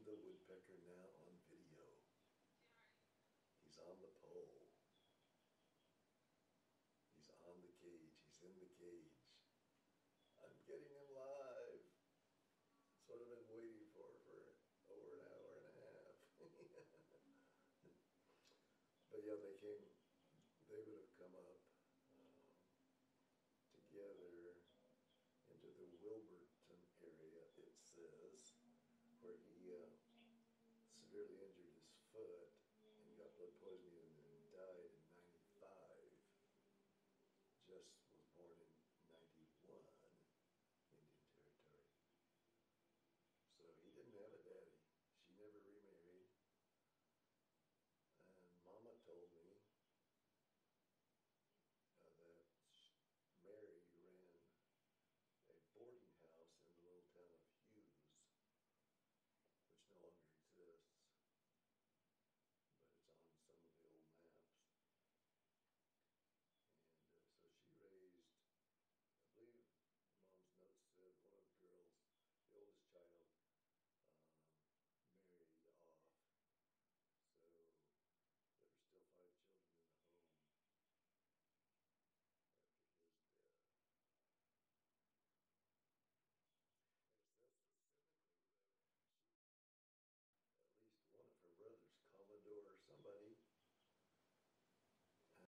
watching the woodpecker now on video. He's on the pole. He's on the cage. He's in the cage. I'm getting him live. That's what I've been waiting for over an hour and a half. But yeah, they would have come up together into the Wilburton area, it says, where he severely injured his foot.